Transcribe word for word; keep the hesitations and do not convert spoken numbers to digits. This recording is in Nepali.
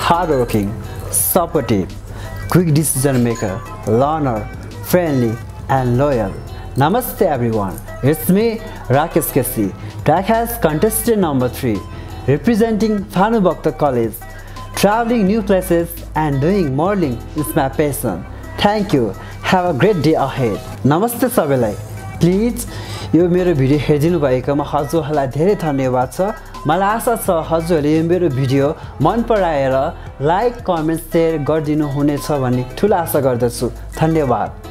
hardworking, supportive, quick decision maker, learner, friendly, and loyal. Namaste everyone, it's me Rakesh, track has contestant number three, representing Bhanubhakta College. Traveling new places and doing modeling is my passion. Thank you. Have a great day ahead. Namaste सबैलाई. Please यो मेरो भिडियो हेरिदिनु भएकोमा हजुरहरूलाई धेरै धन्यवाद छ. मलाई आशा छ हजुरहरूले यो मेरो भिडियो मन पराएर लाइक, कमेन्ट, शेयर गरिदिनु हुनेछ भन्ने ठूलो आशा गर्दछु. धन्यवाद.